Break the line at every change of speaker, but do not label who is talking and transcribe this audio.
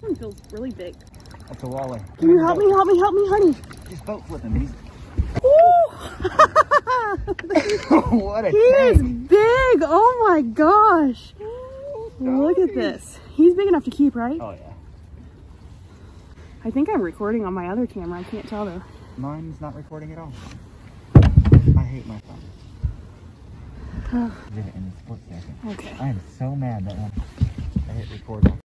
one feels really big.
That's a walleye.
Can you help me, honey?
He's boat flipping. He's...
Ooh!
What a
He is
tank.
big! Oh my gosh! Look at this. He's big enough to keep, right?
Oh yeah.
I think I'm recording on my other camera. I can't tell though.
Mine's not recording at all. I hate my phone. Did it in a split second.
Okay.
I am so mad that one. I hit record.